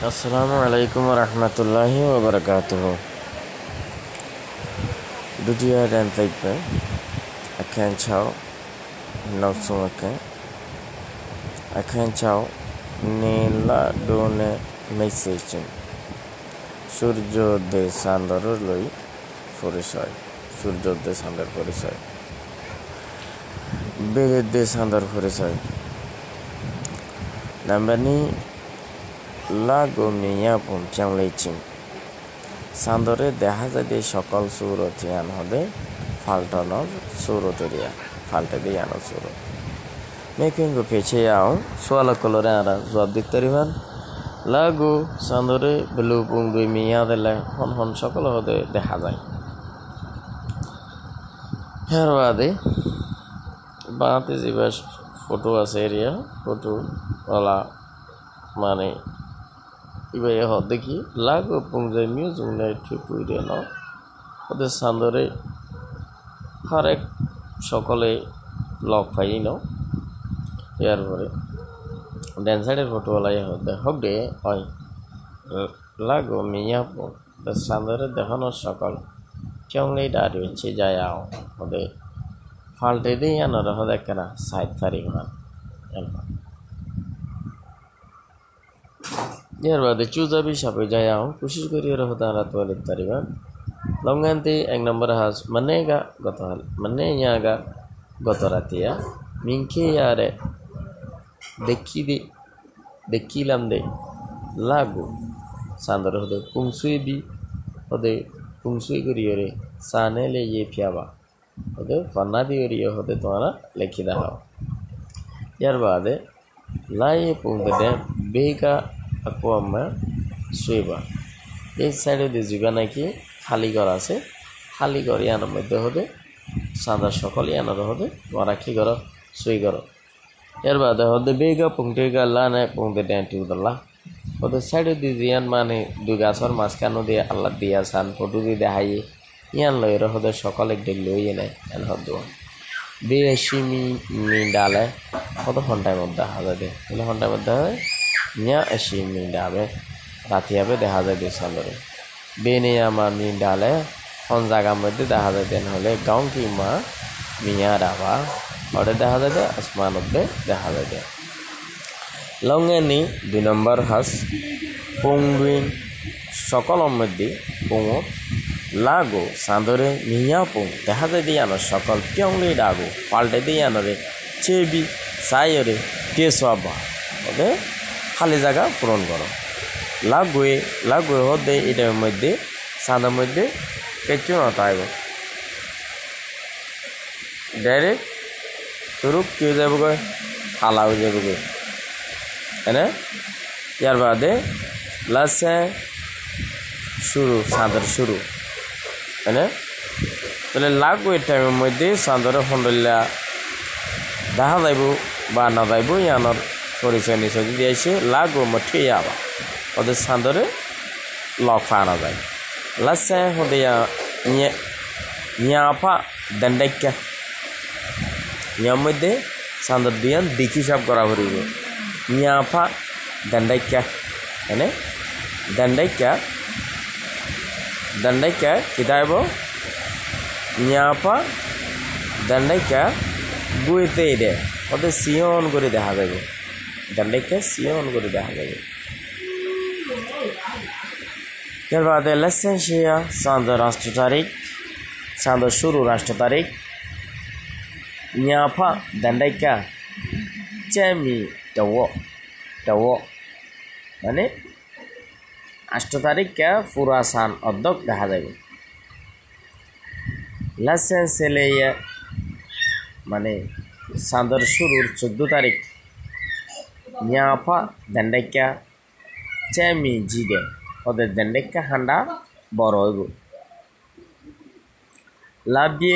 Assalamualaikum warahmatullahi wabarakatuh. Dudia dan taipe akan chao nausung akan chao nila done message সূর্যোদয় সান্দর লই পরিচয় সূর্যোদয় সান্দর পরিচয় বেদে সান্দর পরিচয় নাম্বারনি লাগো মিয়া পম চাংলাইচিং সান্দরে দেখা যায় যে সকল সুরতিয়ান হবে ফাল্টানোর সুরতেরিয়া ফাল্টে দিয়ে আনো সুর মেকিংগো পেছে যাও সোয়ালা কলরে আরা জবাব দিতে পারিবেন লাগো সান্দরে বেলু পুং দুই মিয়া দিলে হন হন সকল হতে দেখা যায় এর বাদে বাঁতে যে ফটো আছে এরিয়া ফটো ওলা মানে ইবাই হত দেখি লাগো পুংজাই মিউজিক নাই টুইরে ন ওদের সান্দরে হরেক সকলে লক পাই ন ইয়ার পরে ড্যান সাইডের ফটো ওলাই হোক দে হয় লাগো মিয়া পুং সান্দরে দেখানো সকল চংলাই দাঁড়ি হচ্ছে যায় আও ওদের ফাল্টে দিয়ে আনার হতে কেনা সাইড তারিখ মান ইয়ার বাদে চুজাবি সাপে যায় আও কোশিশ করি হতে হারাত বলে তারিবান লঙ্গান্তি এক নম্বর হাস মানেগা গত হাল মানে ইয়াগা গত রাতিয়া মিংকে ইয়ারে দেখিলাম দে লাগো সান্দর হতে পুংসুই বি হতে পুংসুই করিয়ে সানে লে ইয়ে ফিয়াবা হতে ফান্না দিয়ে হতে তোমারা লেখি দেখাও ইয়ার বাদে লাইয়ে পুংতে দে বেগা আকো আম্মা শুইবা এই সাইডে দিয়ে যুগা নাকি খালি ঘর আছে খালি ঘর ইয়ানোর মধ্যে হতে সাঁদার সকল ইয়ানোর হতে মারাখি ঘর শুই ঘর এর বাদে হতে বেগা পুংটে গাল্লা নেয় পুংতে ড্যান্টি উদল্লা হতে সাইডে দিয়ে জিয়ান মানে দুই গাছর মাঝখানো দিয়ে আল্লাহ দিয়া সান ফটো দিয়ে দেখাইয়ে ইয়ান লইর হতে সকল একটু লইয়ে নেয় এন হদ বেশি মি ডালে কত ঘন্টার মধ্যে দেখা যায় দে ঘন্টার মধ্যে হয় nya এসি মি ডাবে রাতি হবে দেখা যায় দে সান্দরে বেনে আমার মি ডালে কোন জায়গার মধ্যে দেখা যায় দেন হলে গাঁও কি মা মিয়া ডাবা ওটা দেখা যায় দে আসমান মধ্যে দেখা যায় দে লঙ্গেনি 2 নম্বর হাস পুংগুইন সকল মধ্যে পুং লাগো সান্দরে মিয়া পুং দেখা যায় দিয়ে আনো সকল পিয়ংলি ডাগো পাল্টে দিয়ে আনরে চেবি সাইরে কেসবা ওকে খালি জায়গা পূরণ করো লাগোয়ে হতে এটার মধ্যে সান্দার মধ্যে কিছু না তাইব ডাইরেক্ট তুরুক কি হয়ে যাবো গো হালা হয়ে যাবো গো হ্যাঁ ইয়ার বাদে লাসে শুরু সাঁদর শুরু হ্যাঁ তাহলে লাগোয়ে টাইমের মধ্যে সাঁদরে ফন্ডল্লা দেখা যাইব বা না যাইব ইয়ানোর পরিচয় নিশ্চয় যদি এসে লাগো মঠে যাবা ওদের সান্দরে লক ফানা যায় লাসে হতে ইয়াপা দণ্ডাইকা ইয়ার মধ্যে সান্দর দিয়ান দেখি সব করা ভরিব ইয়াপা দণ্ডাইকা এনে দণ্ডাইকা কিতাব ইয়াপা দণ্ডাইকা গুইতে দে ওদের সিয়ন করে দেখা যাবে দণ্ডাইকা সিয়ন করে দেখা যাবে এর বাদে লেসেন শিয়া সান্দর রাষ্ট্র তারিখ সান্দর শুরু রাষ্ট্র তারিখ ইয়াফা দণ্ডাইকা চেমি টাও মানে 8 তারিখকে পুরা সান অর্ধক দেখা যাবে লেসেন সেলে মানে সান্দর শুরুর 14 তারিখ ইয়াফা দণ্ডাইকা চেমি জিগে ওদের দণ্ডাইকা হান্ডা বড় হইব লাভিয়ে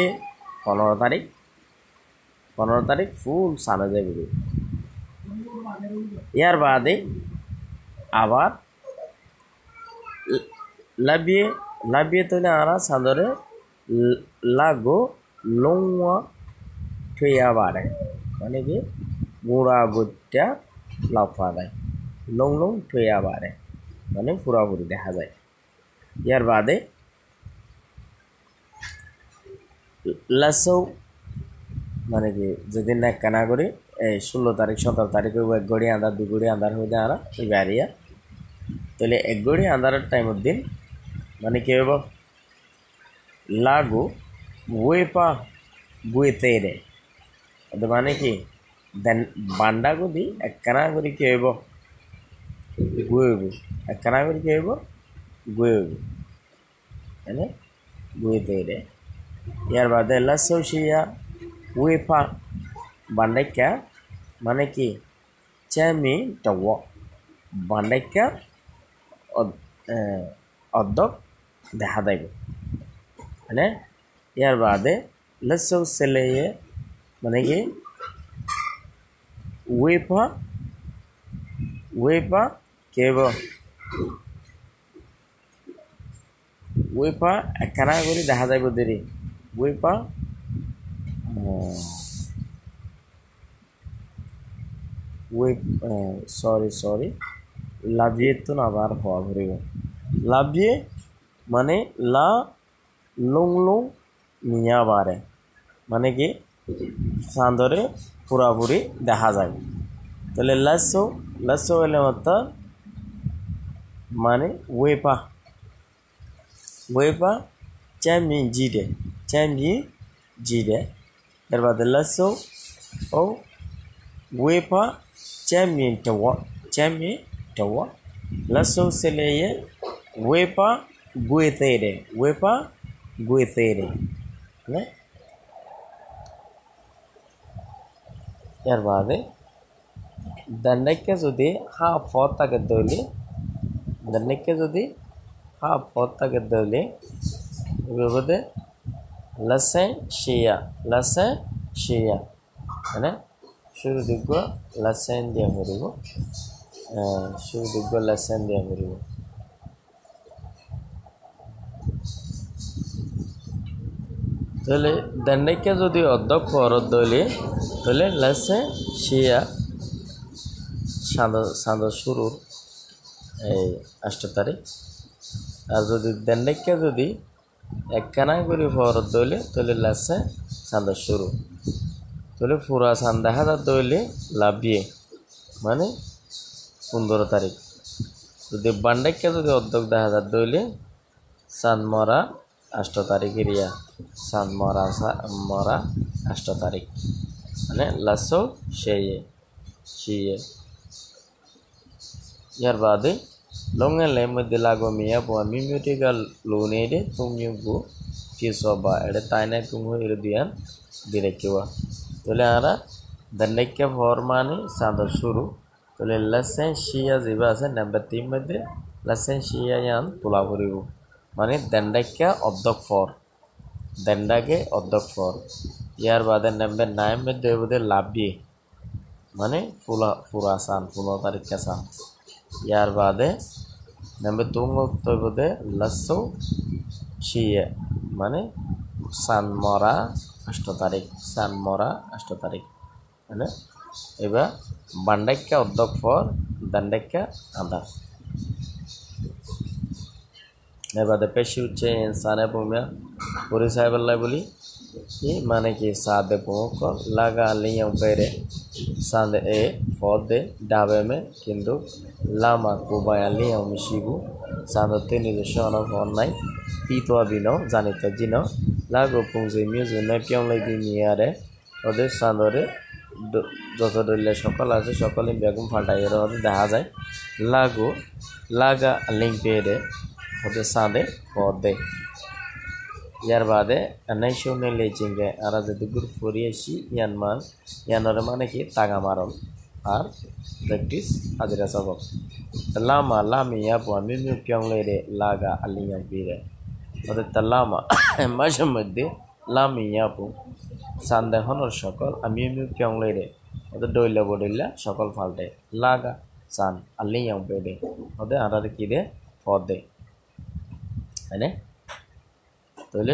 15 তারিখ ফুল সানা যাবে ইয়ার বাদে আবার লাভিয়ে তলে আরা সান্দরে লাগো লংওয়া ঠেয়া বাড়ে মানে কি গুঁড়া গুটটা লাফা দেয় লং ঠেয়া বাড়ে মানে পুরাপুরি দেখা যায়। ইয়ার বাদে লাসৌ মানে কি যদি নেক্কা না করি এই 16 তারিখ 17 তারিখ হইব 1 ঘড়ি আন্ধার 2 ঘড়ি আন্ধার হয়ে যায় আর এই বাড়িয়া তাহলে 1 ঘড়ি আন্ধারের টাইমের দিন মানে কি হইব লাগু ওয়েপা গুয়েতেরে ಅದು মানে কি দেন বান্ডাগুদি একখানা করে কি হইব গুয়েব একখানা করে কি হইব গুয়েব মানে গুয়েতেরে ইয়ার বাদে লাসৌশিয়া ওয়েপা বান্ডাইকা মানে কি চেমি টাও বান্ডাইকা অর্ধক দেখা যাইব মানে ইয়ার বাদে লসৌ সেলেয়ে মানে কি ওয়েপা কেব ওয়েপা একখানা করে দেখা যাইব দেরি ওয়েপা সরি লাভিয়ে তো না আবার হওয়া ঘুরিব লাভিয়ে মানে লা লং লং মিয়া বারে মানে কি চাঁদরে পুরাপুরি দেখা যায় তাহলে লাসো হলে মতো মানে ওয়েপা চ্যামি জিরে এর বাদে লাসো ও ওয়েপা চ্যামি টাওয়া লাসো সেলেয়ে ওয়েপা গুয়েতেরে মানে এর বাদে ದಂಡಕ್ಕೆ যদি ಹಾಫ್ ಹೊತ್ತಾಗಿದ್ದವಲ್ಲಿ ದಂಡಕ್ಕೆ যদি ಹಾಫ್ ಹೊತ್ತಾಗಿದ್ದವಲ್ಲಿ ಇವಾಗ ಲಸನ್ ಶಿಯಾ মানে শুরু দিগ্গ লসেন দিয়া করিব তাহলে ದಂಡಕ್ಕೆ যদি অর্ধক ফরত দইলে তাহলে লসে শিয়া সাঁদর শুরুর এই 8 তারিখ আর যদি ದಂಡಕ್ಕೆ যদি একখানা করে ফরত দইলে তাহলে লাসে সাঁদর শুরু তাহলে পুরা সান দেখা যার দইলে লাভিয়ে মানে 15 তারিখ যদি বান্ডাক্যে যদি অর্ধক দেখা যার দইলে সান মরা 8 তারিখের সান মরা 8 তারিখ মানে লাসো শিয়ে ইয়ার বাদে লংলে মধ্যে লাগো মিয়া পো মিমিউটিকা লোনেডে তুমিগু কিসবা এডে তাইনা তুমু ইরদিয়ান দিরেকিওয়া তাহলে আমরা ದಂಡಕ್ಕೆ ফরমানে সাদর শুরু তাহলে লাসেন শিয়া যেবা আছে নাম্বার 3 মধ্যে লাসেন শিয়া ইয়ান তোলা করিব মানে ದಂಡಕ್ಕೆ অর্ধক ফর ದಂಡাকে অর্ধক ফর ইয়ার বাদে নাম্বার 9 মধ্যে হবে লাভি মানে পুরা সান 15 তারিখ সান ইয়ার বাদে নাম্বার 2 মধ্যে লাসো শিয়া মানে সান মরা 8 তারিখ মানে এবার বান্ডাক্যা অর্ধক ফর ದಂಡಕ್ಕೆ আধা এবারে পেশি হচ্ছে ইনসানে ভূমিয়া পরিচয়বেলায় বলি কি মানে কি সাদে প্রমুখ লাগা লিয়াম পেরে সাদে এ ফদে ডাবে মে কিন্তু লামা কুবায়া লিয়াম মিশিবু সাদতে নিজস্ব অনফর নাই তিতোয়া বিনো জানিত জিন লাগো পুংজে মিউজুনে পিয়ংলাই বিমিয়ারে ওদের সাদরে যত দলীয় সকল আছে সকলে বেগম ফাটাইয়ের ওদের দেখা যায় লাগা লিঙ্ক পেরে ওদের সাদে পদে ইয়ার বাদে নাইশনে লেচিংগে আর যদি গ্রুপ ফরিয়েছি ইয়ানরে মানে কি তাগা মারল আর প্র্যাকটিস হাজিরা সবক লামিয়া বুয়া মিমিউ পিয়ংলে রে লাগা আলিয়াম পিরে ওদের লামা মাঝে মধ্যে লামিয়া পু সান্দে হনর সকল মিমিউ পিয়ংলে রে ওদের ডইলা বডইলা সকল ফালটে লাগা সান আলিয়াম পেরে ওদের আর কি রে পদ দে মানে তাহলে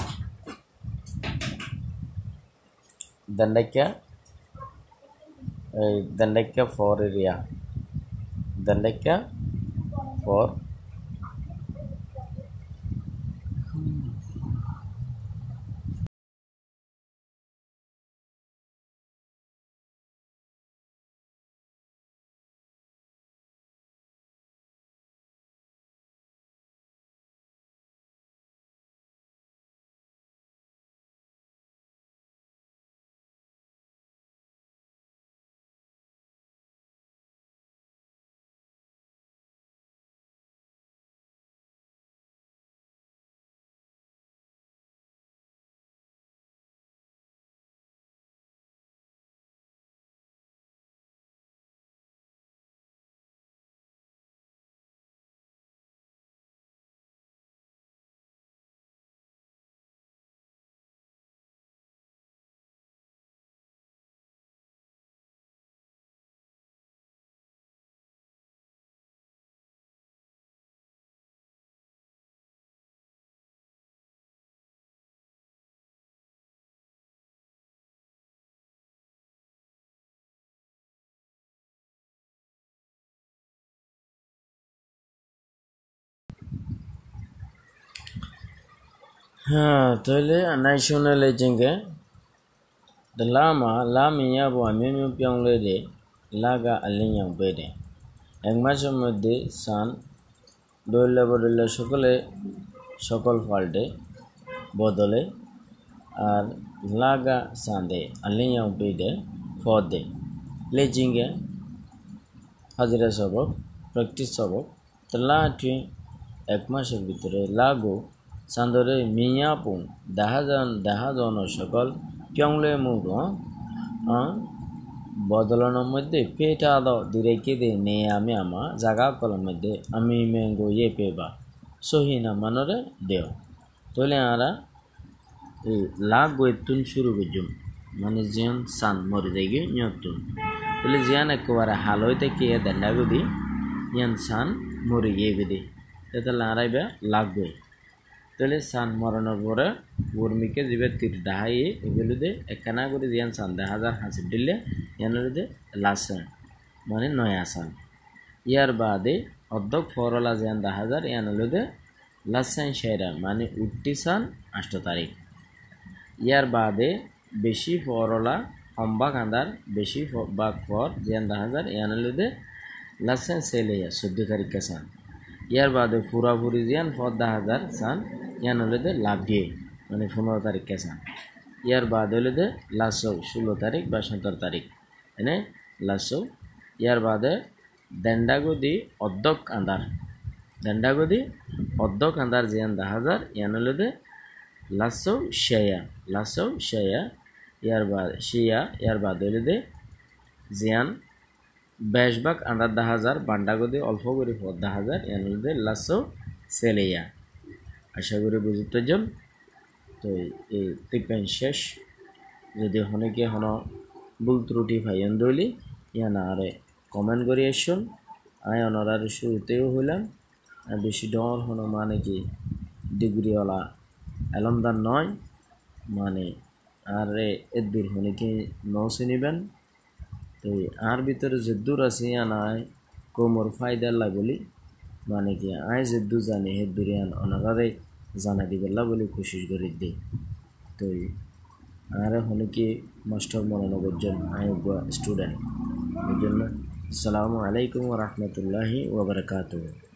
ದಂಡಕ್ಕೆ Dandaka for area. Dandaka for Tole national jinge the lama bo amenu pyong le de laga alinyang bede একমাসের মধ্যে সান দৈল্য বদলে সকল ফাল্টে বদলে আর লাগা সান্দে আলিয়াং বেদে ফদে লেজিংগে হাজিরা সবক প্র্যাকটিস সবক তলা টুই এক মাসের ভিতরে লাগো সান্দরে মিয়াপুং দাহাজন সকল পিয়ংলে মুগো বদলানোর মধ্যে পেটা দাও দিরেকে দে নে আমি আমা জাগা কলম মধ্যে আমি ম্যাঙ্গো ইয়ে পেবা সহিনা মানরে দেও তোলে আরা এই লাগ গইতুন শুরু করজুম মানে জিয়ান সান মরে যাইগে নিয়তুন তোলে জিয়ান একবারে হাল হইতে কে দান্ডা গদি ইয়ান সান মরে গিয়ে গদি এটা লারাইবা লাগবে তোলে সান মরানোর পরে বর্মিকে জিবে তীর দাহাই এগুলোতে একখানা করে জিয়ান সান 10,000 হাসির দিলে ইয়ানুরুদে লাসেন মানে নয়া সান ইয়ার বাদে অর্ধক ফরলা জিয়ান 10,000 ইয়ানুরুদে লাসেন শেরা মানে উঠতি সান 8 তারিখ ইয়ার বাদে বেশি ফরলা হম্বা কান্দার বেশি বাঘ ফর জিয়ান 10,000 ইয়ানুরুদে লাসেন সেলেয়া 14 তারিখ সান ইয়ার বাদে ফুরাফুরি জিয়ান ফর 10,000 সান ইয়ানুরুদে লাভ দিয়ে মানে 15 তারিখ সান ইয়ার বাদ হলে লাসৌ 16 তারিখ বা 17 তারিখ এনে লাসৌ ইয়ার বাদে দেন্ডাগদি অর্ধক আন্দার জিয়ান 10,000 ইয়ান হলে লাসৌ শেয়া ইয়ার বাদ হলে জিয়ান 22 ভাগ আন্দার 10,000 বান্ডাগদি অল্প করে 10,000 ইয়ান হলে লাসৌ সেলেয়া আশা করি বুঝতে যান তো এই টিপেন শেষ যদি অনেকে হন ভুল ত্রুটি ভাইন দইলি ইয়ানা আরে কমেন্ট করে আসুন আয় অনার শুরুতেও হইলাম বেশি ডর হন মানে কি ডিগ্রিওয়ালা এলমদার নয় মানে আরে এদুর হনিকে নৌসে নিবেন তো আর ভিতরে যে দূর আছে ইয়ানায় কোমর ফায়দা লাগলি মানে কি আয় যে দু জানি হে দূরিয়ান অনারে জানা দিবেলা বলে কোশিশ করে দিই তো আর হনিকে মাস্টার মনোনগর জন আয়োগা স্টুডেন্ট এই জন্য আসসালামু আলাইকুম ওয়া রাহমাতুল্লাহি ওয়া বারাকাতুহু